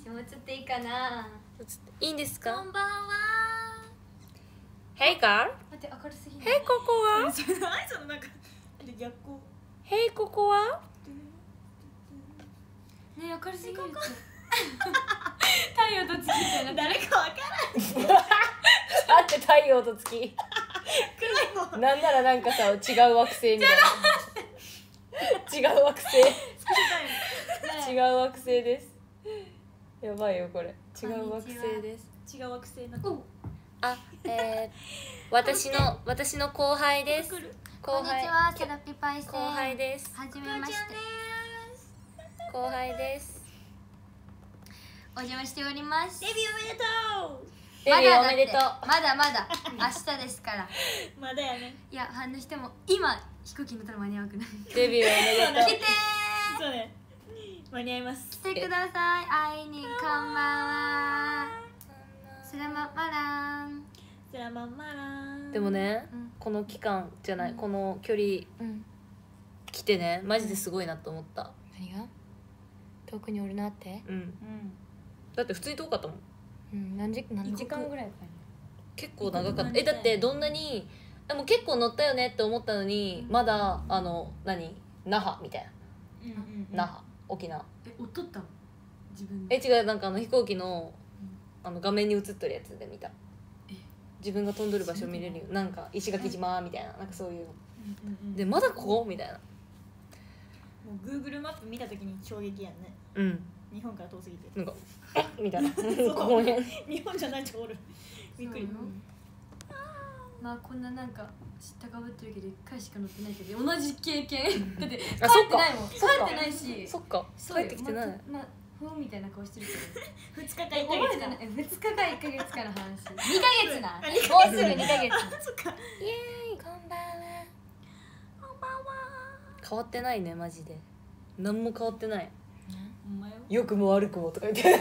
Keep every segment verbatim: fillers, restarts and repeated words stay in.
私もうちょっといいかな。 いいんですか？ こんばんは。 Hey girl。 待って、明るすぎない。 Hey ここは。 それ何そのなんか逆光。 Hey ここは。 ねえ、明るすぎるって。太陽と月みたいな。 誰かわからん。 あって太陽と月。なんならなんかさ、違う惑星みたいな。違う惑星。違う惑星です。やばいよこれ。違う惑星です。 違う惑星の。 あ、えー、私の私の後輩です。 こ後輩。 んにちは、セラピパイセン。 後輩です。 はじめまして。 後輩です。 お邪魔しております。 デビューおめでとう。 デビューおめでとう。 まだまだ明日ですから。 まだやね。 いや、反応しても今飛行機に乗ったら間に合わなくない。 デビューおめでとう。 来てー。 そうね。間に合います。 来てください。会いにこんばんは。スラママラン。 スラママラン。 でもね、 うん、 この期間じゃない、 うん、 この距離、 うん、 来てね、マジですごいなと思った。 何が？遠くにおるなって。 うん。 うん。 だって普通に遠かったもん。 うん、何時何時間ぐらいかな。 結構長かった。え、だってどんなにでも結構乗ったよねって思ったのに、まだあの何那覇みたいな、 うんうん。 那覇沖縄。 え、おっとったの？自分で。 え、違う、なんかあの飛行機のあの画面に映っとるやつで見た。自分が飛んどる場所見れるよ。なんか石垣島みたいな、なんかそういうので、まだここみたいな。 もう Google マップ見た時に衝撃やんね。 うん。 日本から遠すぎて。 なんかえみたいな。ここの辺。 日本じゃない人おる。びっくり。 まあこんななんか知ったかぶってるけどいっかいしか乗ってないけど同じ経験だって帰ってあ、そっかないもん。帰そっかってないし。 そっか。帰ってきてない。 まあまあふんみたいな顔してるけど。 二日か一ヶ覚え月か。 てない。ふつかかいっかげつかの話。にかげつな。もうすぐにかげつ。 そっか。 イエーイ、こんばんは。 こんばんは。 変わってないねマジで。何も変わってない。 お前は。 良くも悪くもとか言って。 なに？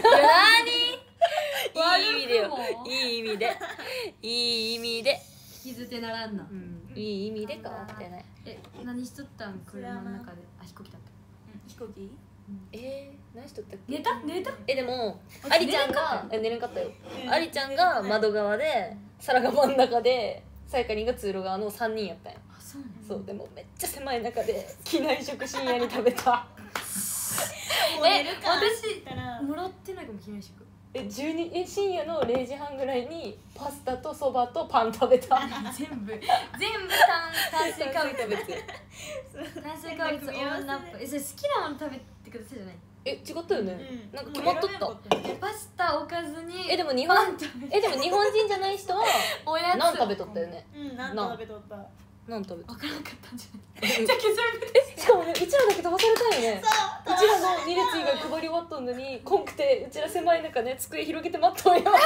いい意味でよ。いい意味で。いい意味で。 引きずってならんな。 うん。いい意味で変わってない。 え、何しとったん車の中で。あ、飛行機だった。 飛行機？ えー、何しとったっけ？ 寝た？寝た？ え、でもあありちゃんがえ寝れんかったよ。ありちゃんが窓側で、サラが真ん中で、さやかりんが通路側のさんにんやったんよ。 あ、そうなの。 そう、でもめっちゃ狭い中で機内食深夜に食べた。 え、 私私もらってないかもしれないし。 え、じゅうにえ深夜のれいじはんぐらいにパスタとそばとパン食べた。 全部全部炭炭水化物食べて。 炭水化物オンナップ。え、それ好きなもの食べてくださいじゃない？ え、違ったよね。 うんなんか決まっとった。 え、パスタ置かずに。 え、でも日本えでも日本人じゃない人はおやつナン食べとったよね。 うん、なんと食べとった。 ナン食べとっ分からなかったんじゃた。 ない？じゃあ削る。 え、しかもね、うちらだけ飛ばされたよね。 そう。 うちらのに列以外配り終わっとんのに、こんくてうちら狭い中ね、机広げて待っとんよ。 可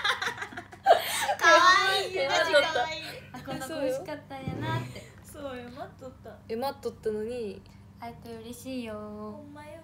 愛い。 えマジ可愛い。 あ、こんな美味しかったんやなって。 そうよ、待っとった。 え、待っとったのに。 会えて嬉しいよ。 ほんまよ。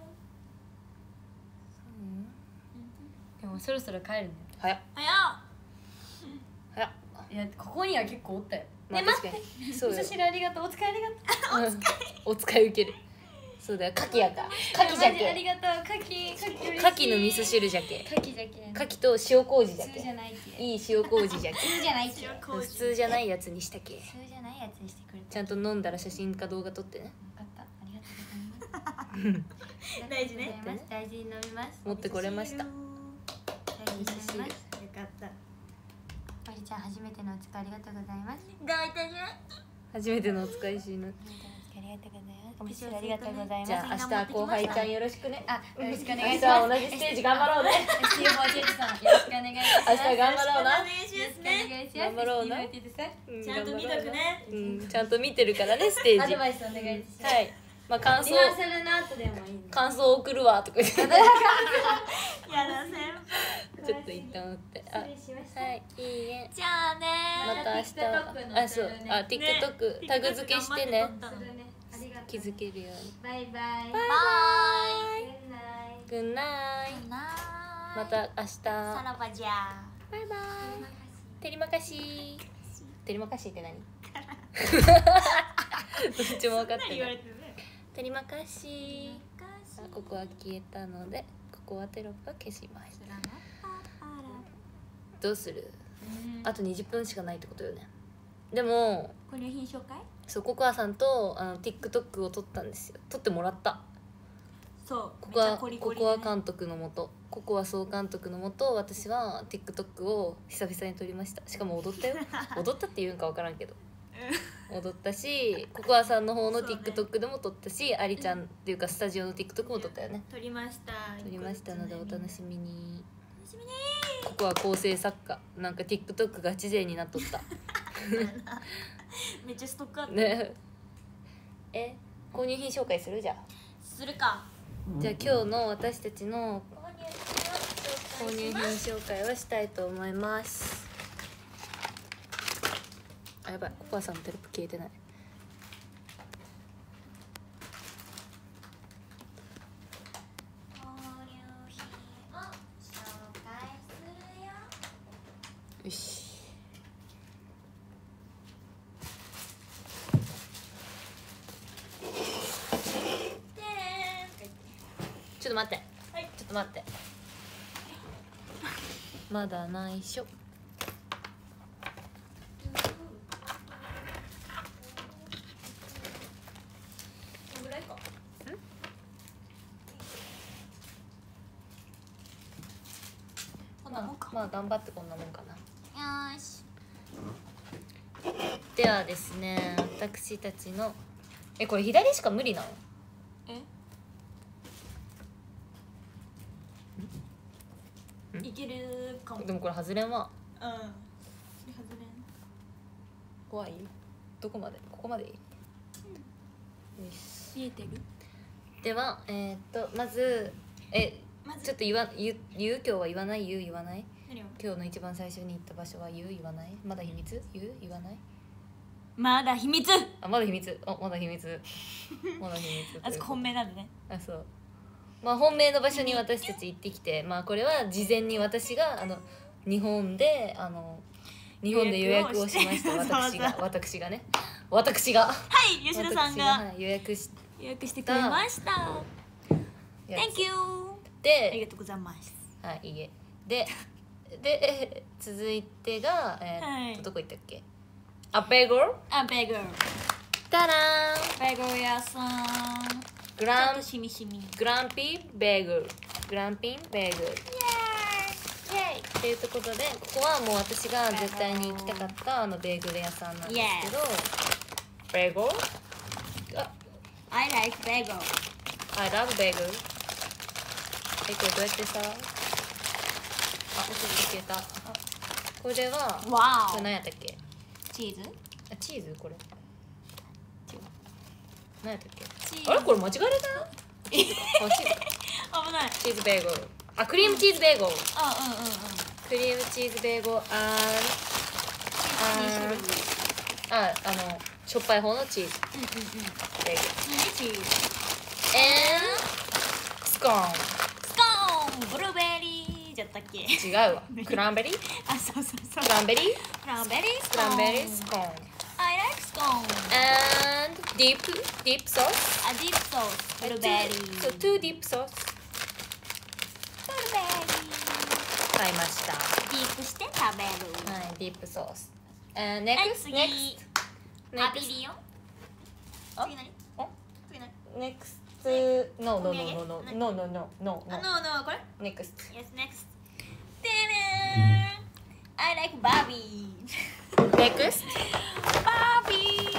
でもそろそろ帰るね。 早っ早っ。 早っ。 いや、ここには結構おったよ。 まあね、待っ確かにて。 そうよ味噌汁ありがとう。お疲れありがとう。 うんお使い受ける。そうだよ、牡蠣やから。牡蠣じゃマジありけ。 がとう。牡蠣、牡蠣嬉しい。 牡蠣の味噌汁じゃけ。 牡蠣じゃけ。 牡蠣と塩麹じゃ普通じゃけ。 ないけ。 いい塩麹じゃけ。 普通じゃないけ。 塩普通じゃないやつにしたけ。 普通じゃないやつにしてくれた。 ちゃんと飲んだら写真か動画撮ってね。 分かった。ありがとうございます。 大事ねありがとうございます。大事に飲みます。 持ってこれました。 大事に飲みます。 よかった。 マリちゃん初めてのお使いありがとうございます。 大体ね。 初めてのお使いしの。 初めてのお使いありがとうございます。お味噌汁ありがとうございます。 じゃあ明日後輩ちゃんよろしくね。 あ、よろしくお願明日いします。 は同じステージ頑張ろうね。 エスティーフォーティーエイト さんよろしくお願いします。 明日頑張ろうな。 お願いしますね。 頑張ろうな。 エスティーフォーティーエイトさんうんちゃんと見とくね。 うん、ちゃんと見てるからねステージ。はアドバイスお願いします。 い。まあ感想リハーサルの後でもいいの。 感想送るわとか言って。 やだ先輩。 ちょっと一旦打って。あ、は失礼しました。 い、いいえ。 じゃあね。 また明日は。あ、そう。あ、TikTok タグ付けしてね。 するね。ありがとう。 気づけるように。 バイバイ。 バイ。 グッナイ。 グッナイ。 なまた明日。 さらばじゃ。 バイバイ。てりまかし。てりまかしって何？どっちも分かってない。 言われてるね。 てりまかし。あ、ここは消えたので、こここはテロップは消します。 知らなどうする？ うんあとにじゅっぷんしかないってことよね。でもこれ品紹介？ そうココアさんとあの TikTok を撮ったんですよ。撮ってもらった。 そうココアめっちゃコリコリココア監督のもとココア総監督のもと私は TikTok を久々に撮りました。しかも踊ったよ。踊ったって言うんか分からんけど踊ったし、ココアさんの方のそうね TikTok でも撮ったし、ありちゃんっていうかスタジオの TikTok も撮ったよね。 撮りました撮りましたのでお楽しみに。 楽しみにココア構成作家なんか TikTok ガチ勢になっとっためっちゃストックあったね。え購入品紹介する？じゃあするかじゃあ今日の私たちの購入購入品紹介をしたいと思います。あやばい、ココアさんのテロップ消えてない。 購入品を紹介するよ。 よし。ちょっと待って、 はい、 ちょっと待って。まだ内緒。 このぐらいか。こんなもんか。 まあ頑張ってこんなもんかな。 よーし。 ではですね、私たちのえこれ左しか無理なの？ え？いけるかも。 でもこれ外れんわ。 うん。それ外れん。 怖い？どこまで？ここまでいい？よし。 見えてる？ ではえー、っとまずえまずちょっと言わ言う言う今日は言わない言う言わない何を？ 今日の一番最初に行った場所は言う言わないまだ秘密言う言わないまだ秘密。 あまだ秘密あまだ秘密まだ秘密あそこ本命なんでね。 あそうまあ本命の場所に私たち行ってきてまあこれは事前に私があの日本であの日本で予約をしました。 予約をして私が私がね私がはい、吉田さんが私はい予約し予約してくれました。 や Thank you。ありでがとうございます。 はいいいえでで続いてがえーっと、 はいどこ行ったっけあベーグルあ、ベーグル。 タラーンベーグル屋さん。ちょグランっとしみしみ。イエグランピーベーグルグランピンベーグルイエーイっていうことでここはもう私が絶対に行きたかったあのベーグル屋さんなんですけど、ベーグルあ I like bagel. I love bagel えこれどうやってさあ消えたこれはわこれ何やったっけチーズ？ あチーズこれ何やったっけチーズあれこれ間違えれたチーズかあチーズか危ない。 チーズベーグルあクリームチーズベーグルあ、うんうんうん。 クリームチーズベーグルあーに種類。 ああのしょっぱい方のチーズうんうんうん。 ベーグル何チーズ？ and スコーンスコーン。ブルーベリーじゃったっけ？ 違うわクランベリーあ、そうそうそう。 クランベリークランベリースクコーン。 ランベリースコーン I like スコーン。 and deep deep sauce あ、ディープソース。ブルーベリー。 so two deep sauce ブルーベリ買いましたー。ディープして食べる。 はいディープソース and はい、 next 次。 next パビリオン。 あ次何？ あ次何？ next no no no no no no no no no あ、 no no no これ？ next Yes, next. I like Barbie. next Barbie.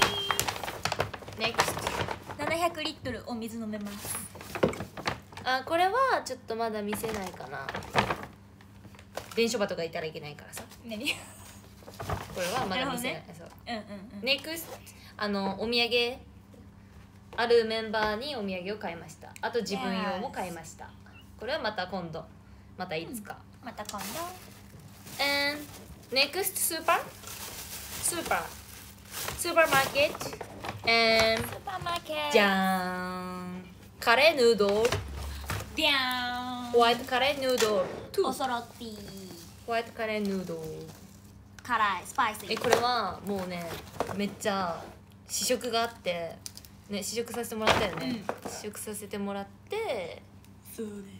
next ななひゃくリットルお水飲めます。 あこれはちょっとまだ見せないかな伝書バトがいたらいけないからさ何？ これはまだ見せない、 なるそううんうんうん。 NEXT あのお土産あるメンバーにお土産を買いましたあと自分用も買いましたこれはまた今度またいつか、 また今度。 and next スーパースーパースーパーマーケット and スーパーマーケット。 じゃーんカレーヌードルビャーン。 ホワイトカレーヌードルおそろティー。 ホワイトカレーヌードル辛いスパイシー。 えこれはもうねめっちゃ試食があってね試食させてもらったよね、試食させてもらってそうです。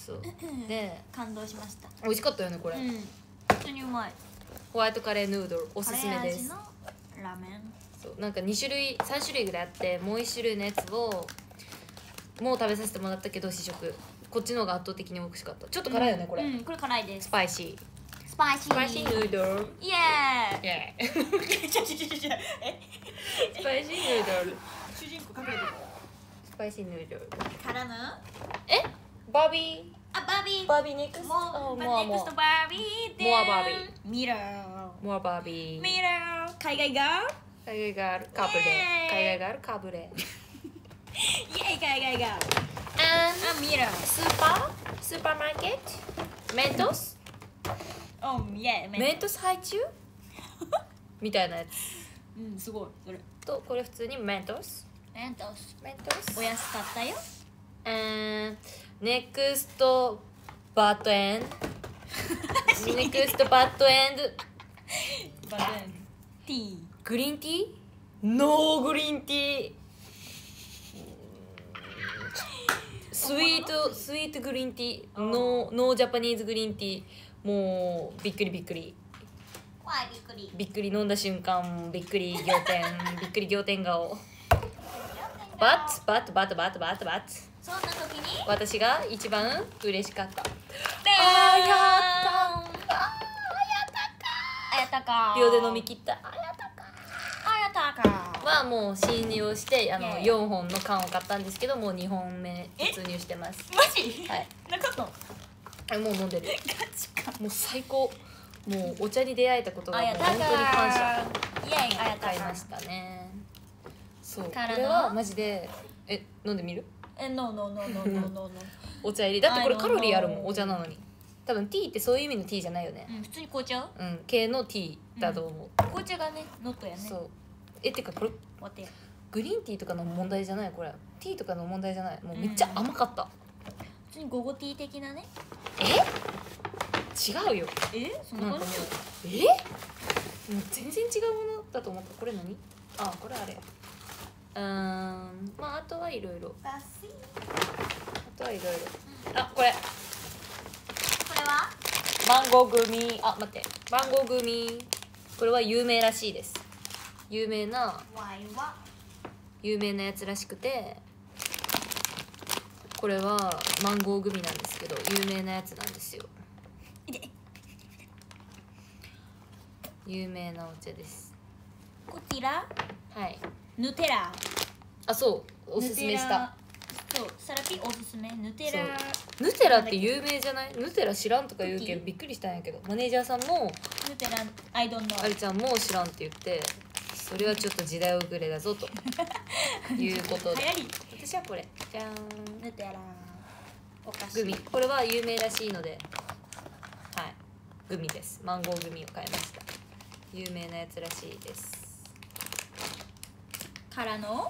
そうで感動しました。 美味しかったよねこれ、 うん、本当にうまい。 ホワイトカレーヌードルおすすめですカレー味のラーメン。 そうなんかに種類さん種類ぐらいあって、もういち種類のやつをもう食べさせてもらったけど試食こっちの方が圧倒的に美味しかった。ちょっと辛いよねこれ、 うん、これ辛いです。 スパイシースパイシースパイシーヌードルイエーイ。 イエーイちょちょちょちょえスパイシーヌードル主人公隠れてるスパイシーヌードルからのえバービあバービーーバービーネクストもうモアモネクストバービーでモアバービーミラーアモアバービーミラー海外ガ海外があるカブレイエーイ海外があるカブレールイエーイ海外ガール and あミラースーパースーパーマーケットメントスおイエーイメントスハイチュウみたいなやつうんすごいそれとこれ普通にメントスメントスメントスお安かったよ and next バッドエンド next バッドエンドバトンティーグリーンティーノーグリーンティースイートスイートグリーンティーノーノージャパニーズグリーンティーもうびっくりびっくりわいびっくりびっくり飲んだ瞬間びっくり仰天びっくり仰天顔バッバッバッバッバッバッそんな時に私が一番嬉しかったああやったああやったか秒で飲み切ったあやったかあやったかはもう信用してあのイエーイよんほんの缶を買ったんですけどもうにほんめ突入してますマジはいなかったのあもう飲んでるガチかもう最高もうお茶に出会えたことがあやったもう本当に感謝かイエーイあやったか買いましたねそうこからのれはマジでえ飲んでみるえ、ノーノーノーノーノーノーノお茶入りだってこれ I don't カロリーあるも know んお茶なのに多分ティーってそういう意味のティーじゃないよねーうん、普通に紅茶うん系のティーだと思う、 紅茶がね、ノットやねそうえってかこれお手グリーンティーとかの問題じゃないこれティーとかの問題じゃないもうめっちゃ甘かった、 普通にゴゴティー的なねえ違うよえそんなかもうなん感じえもう全然違うものだと思ったこれ何あこれあれうーんまああとはいろいろバスイあとはいろいろあこれこれはマンゴーグミあ待ってマンゴーグミこれは有名らしいです有名なワイは有名なやつらしくてこれはマンゴーグミなんですけど有名なやつなんですよいて有名なお茶ですこちらはいヌテラあそうおすすめしたそうサラピおすすめヌテラヌテラって有名じゃないヌテラ知らんとか言うけクッキーどびっくりしたんやけどマネージャーさんもヌテラアイドンノありちゃんも知らんって言ってそれはちょっと時代遅れだぞということで流行り私はこれじゃーんヌテラお菓子グミこれは有名らしいのではいグミですマンゴーグミを買いました有名なやつらしいですからの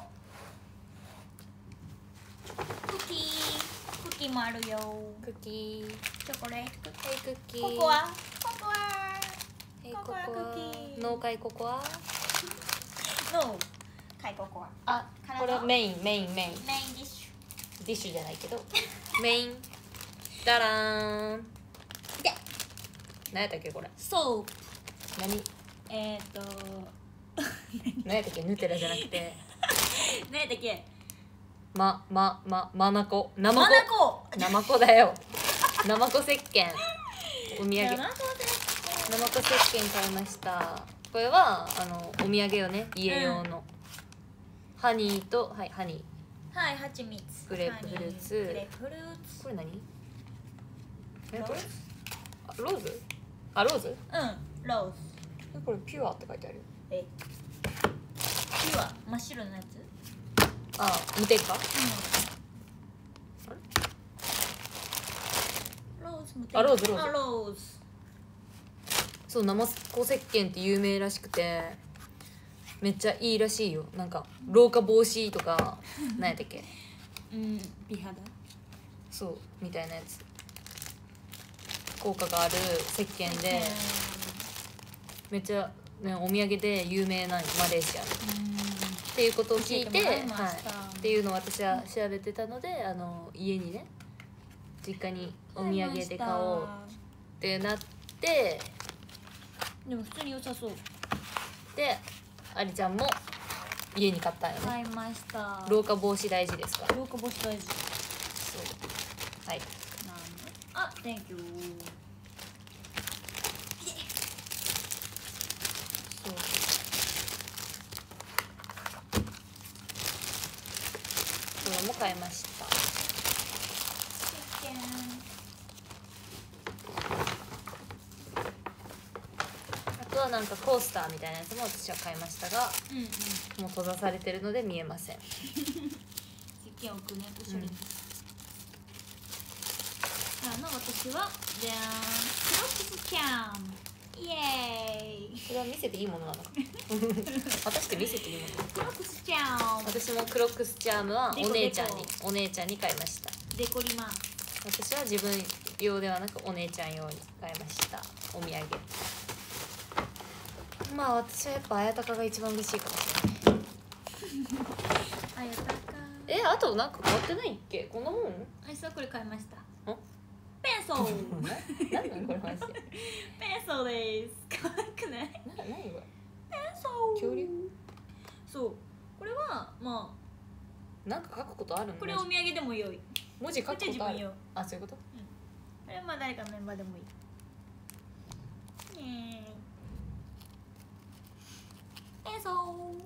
クッキークッキーもあるよクッキーチョコレートクッはいクッキーココアココアはいココココアクッキーア農会ココアのカイココアあからのこれはメインメインメインメインディッシディッシュじゃないけどメインダラーンュで何やったっけこれソープ何えっ、ー、と何やったっけヌテラじゃなくて何やったっけままままなこなまマこナコなまこだよなまこ石鹸お土産マなナコでまこ石鹸買いましたこれはあのお土産よね家用の、ハニーとはいハニーはい蜂蜜グレープフルーツグレープフルーツこれ何えこれローズあローズあローズうんローズえこれピュアって書いてあるよえピュア真っ白のやつあ無添加うんローズ無あローズローズあローズそう生子石鹸って有名らしくてめっちゃいいらしいよなんか老化防止とか何やったっけうん美肌そうみたいなやつ効果がある石鹸でめっちゃ、ね、お土産で有名なマレーシアのっていうことを聞いて、 教えてもらいまはしたい、っていうのを私は調べてたのであの家にね実家にお土産で買おうってなって、 でも普通に良さそう。 でありちゃんも家に買ったんよね。 買いました。 老化防止大事ですから。 老化防止大事。 そうはい。 あ、Thank you。 そうこれも買いました。あとはなんかコースターみたいなやつも私は買いましたが、 うんうん、 もう閉ざされてるので見えません。 石鹸置くね、後ろに。あの私はじゃーん、クロックスキャン、イエーイ。 それは見せていいものなのか。果たして見せていいもの。 クロックスチャーム。 私もクロックスチャームはお姉ちゃんにお姉ちゃんに買いました。 デコリマン。 私は自分用ではなくお姉ちゃん用に買いましたお土産。まあ私はやっぱ綾鷹が一番嬉しいかもしれない。 綾鷹。 え、あとなんか買ってないっけ？こんなもん？ あ、そう、これ買いました。 ん？ ペンソー。 な、なんなんこれマジで。 ペンソーです。可愛くない？ な、何これ？ ペンソー。 恐竜？ そう。これはまあ。なんか書くことあるの？ これお土産でも良い。 文字書くことある？あ、そういうこと？ うん。これはまあ誰かのメンバーでもいい。えー。ペンソー。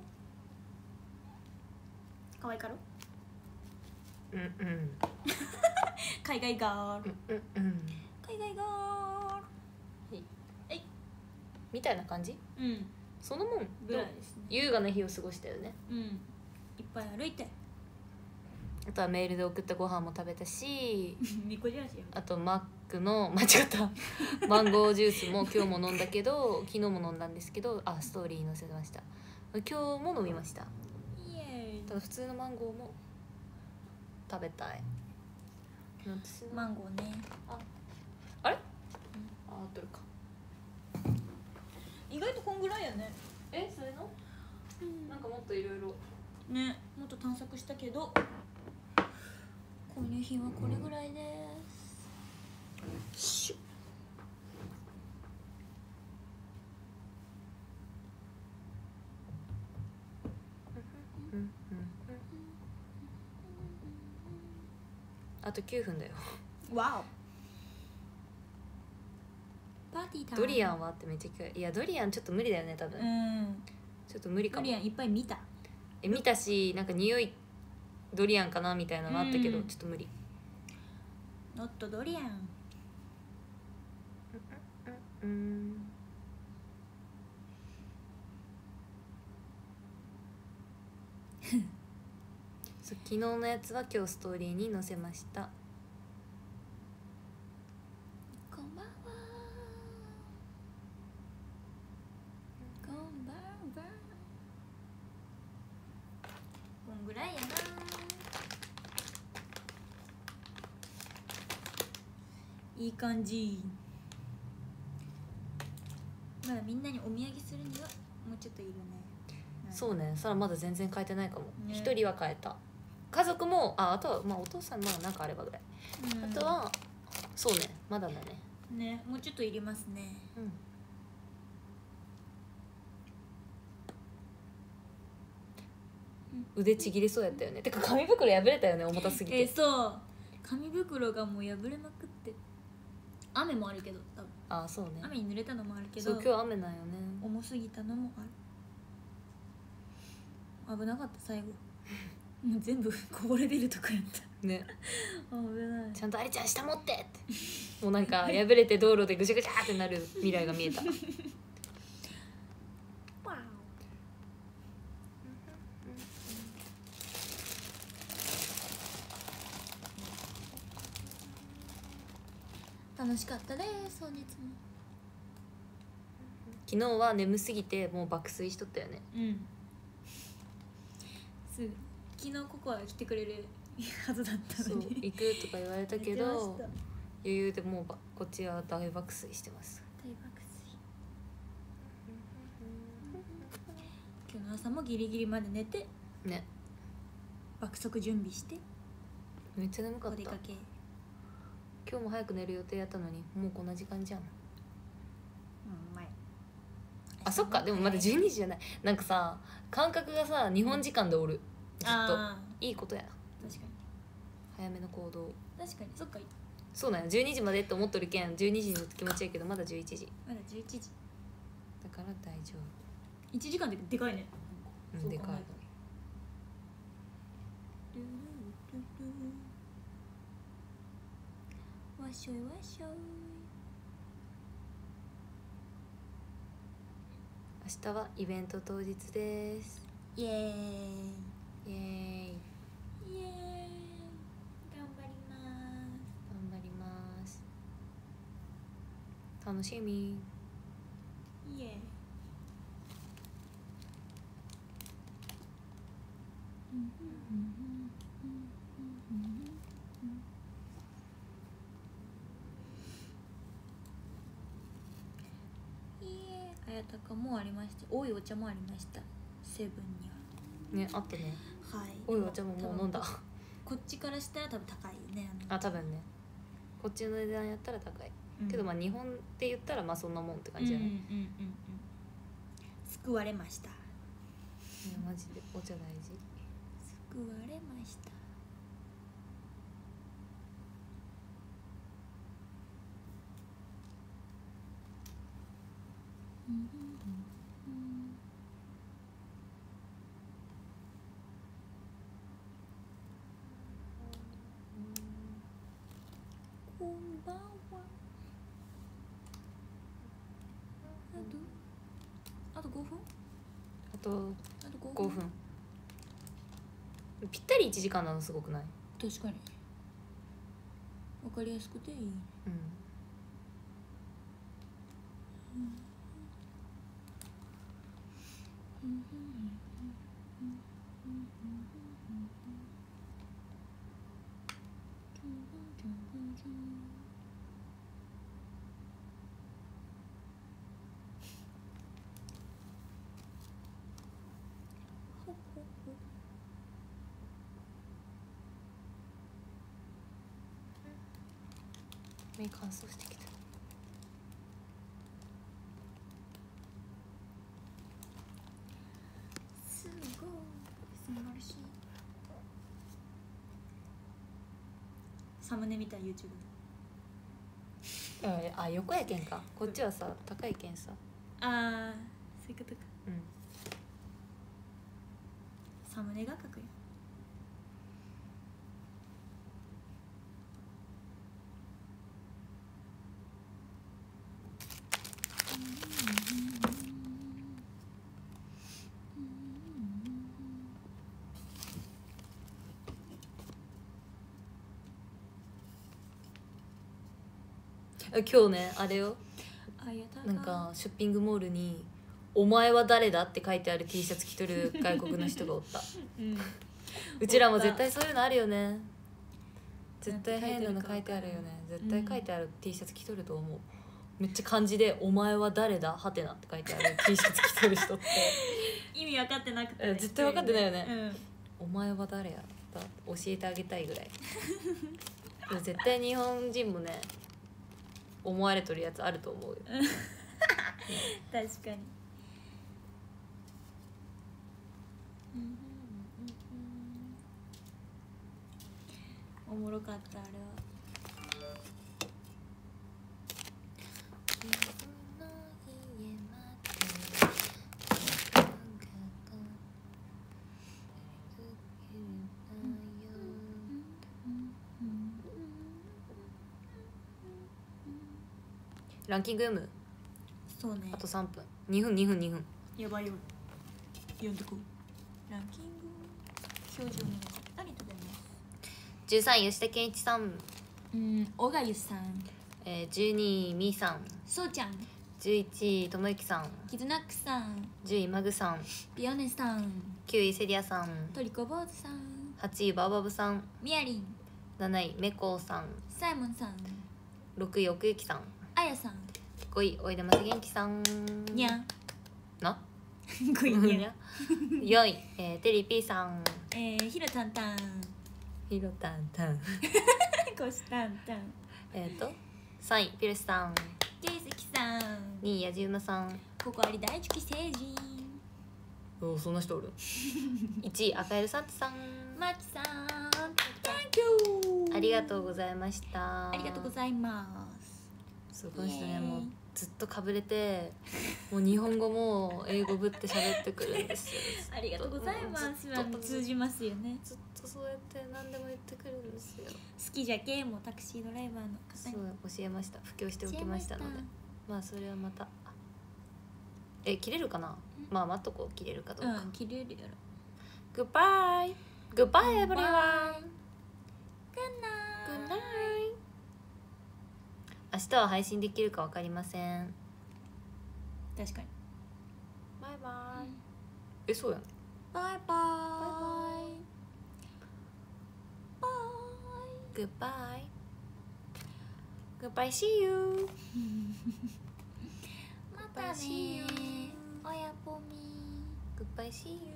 可愛いかろ？ うんうん。 海外ガール。 うんうんうん。 海外ガール。はい。はい。 みたいな感じ？ うん。 そのもんぐらいですね。 優雅な日を過ごしたよね。 うん。いっぱい歩いて。 あとはメールで送ったご飯も食べたし、 みこじらしよ。 あとマックの間違ったマンゴージュースも今日も飲んだけど、昨日も飲んだんですけど、あ、ストーリーに載せてました。今日も飲みました。 イエーイ。 ただ普通のマンゴーも食べたい。 マンゴーね。 あ、あれ？うん、あ、合ってるか。 意外とこんぐらいやね。 え、それの？うん、なんかもっといろいろね、もっと探索したけど購入品はこれぐらいです。シュッ。 うんうんうん、あときゅうふんだよ。 わお。パーティータイム。 ドリアンはってめっちゃ聞く。いやドリアンちょっと無理だよね多分。 うん。 ちょっと無理かも。 ドリアンいっぱい見た。 え、見たし、なんか匂いドリアンかなみたいなのあったけど、 うん、 ちょっと無理。 ノットドリアン。 うん。そう、昨日のやつは今日ストーリーに載せました。 こんばんは。こんばんは。こんぐらいやな。いい感じ。まだみんなにお土産するにはもうちょっといるね。 そうね、そらまだ全然変えてないかも。一、 ね、 人は変えた。家族も、あ、あとはまあお父さんまあなんかあればぐらい。うん、あとはそうね、まだだね。 ね、もうちょっといりますね。 うん。腕ちぎれそうやったよね。てか紙袋破れたよね、重たすぎて。 えー、そう紙袋がもう破れまくって。雨もあるけど多分。 ああ、そうね。 雨に濡れたのもあるけど。 そう、今日雨なんよね。 重すぎたのもある。危なかった最後。もう全部こぼれ出るとこやったね。 危ない。 ちゃんとありちゃん下持ってってもうなんか破れて道路でぐちゃぐちゃってなる未来が見えた。 楽しかったです本日も。 昨日は眠すぎてもう爆睡しとったよね。 うん。すぐ昨日ココアが来てくれるはずだったのに。 そう行くとか言われたけど余裕でもうこっちは大爆睡してます。 大爆睡。今日の朝もギリギリまで寝てね、 爆速準備してめっちゃ眠かった。 お出かけ。 今日も早く寝る予定やったのにもうこんな時間じゃん。 うんうまい。 あそっかでもまだじゅうにじじゃない。なんかさ感覚がさ日本時間でおるずっとあいいことやな。 ー確かに早めの行動。 確かにそっかそうなんよじゅうにじまでって思っとるけんじゅうにじの気持ちやけどまだじゅういちじまだじゅういちじ。 だから大丈いちじかんででかいね。 夫。うんでかい。 わっしょいわっしょ明日はイベント当日です。 い。イエーイ。 イエーイ。 イエーイ。頑張ります。 頑張ります。楽しみ。 イエーイ。あやたかもありました。多いお茶もありました。セブンには。 ねあったね。 はい。 おいお茶ももう飲んだ。 こっちからしたら多分高いよね。あのあ多分ね。こっちの値段やったら高い。 うんけどまあ日本って言ったらまあそんなもんって感じじゃない。いやうんうんうんうん。救われました。 マジでお茶大事。 救われました。こんばんは。あとあとごふん？ あとあとごふん。 ごふん。ぴったりいちじかんなのすごくない？ 確かに。わかりやすくていい。 うん。目乾燥してきた。 すごい素晴らしい。サムネみたい YouTube。 あ横やけんか。こっちはさ高いけんさ。 ああそういうことか。 うん。 サムネが書くよ。 今日ねあれよ。 あやたなんかショッピングモールに「お前は誰だ?」って書いてある T シャツ着とる外国の人がおった。 うん、 うちらも絶対そういうのあるよね。絶対変なの書いてあるよね。絶対書いてある T シャツ着とると思う。めっちゃ漢字で「お前は誰だ?」はてなって書いてある T シャツ着とる人って意味分かってなくて、 え絶対分かってないよね。 うん、 お前は誰やと教えてあげたいぐらい。絶対日本人もね思われとるやつあると思うよ。 確かに。おもろかったあれは。 ランキング読む？ そうね。 あとさんぷん。にふんにふんにふん。 やばいよ。読んでこう。ランキング表示お願いします。ありがとうございます。 じゅうさんい吉田健一さん、 うん、小賀ゆさん、 えー、じゅうにいみーさん、 そうちゃん、 じゅういちいともゆきさん、 キズナックさん、 じゅういマグさん、 ビオネさん、 きゅういセリアさん、 トリコ坊主さん、 はちいバーバブさん、 ミヤリン、 なないめこうさん、 サイモンさん、 ろくい奥ゆきさん、 あやさん、 ごいおいでまさ元気さん、 にゃん、 なごいにゃん、 よい、えー、テリー P さん、 えー、ひろたんたん、 ひろたんたん、 こしたんたん、 えっとさんいピルスさん、 ケイセキさん、 にいやじうまさん、 ここあり第一期成人、 おそんな人おるいちい赤エルサンテさん、 マキさん、Thank you ありがとうございました。 ありがとうございます。 そうこの人ねイエーイもうずっとかぶれてもう日本語も英語ぶって喋ってくるんですよありがとうございます。 ずっと通じますよね。 ずっとそうやって何でも言ってくるんですよ。 好きじゃけもタクシードライバーの方そうに教えました、布教しておきましたので、 教えましまあそれはまたえ切れるかな、まあ待っとこう切れるかどうか、 うん切れるやろ。 Goodbye Goodbye everyone Good night Good night 明日は配信できるか分かりません。 確かに。 バイバイ、えそうやん、 バイバイバイ Goodbye Goodbye see you またね See you おやぽみ Goodbye see you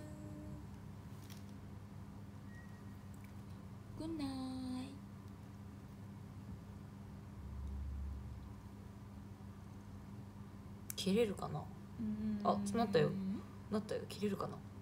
Good night。 切れるかな、あなったよなったよ切れるかな。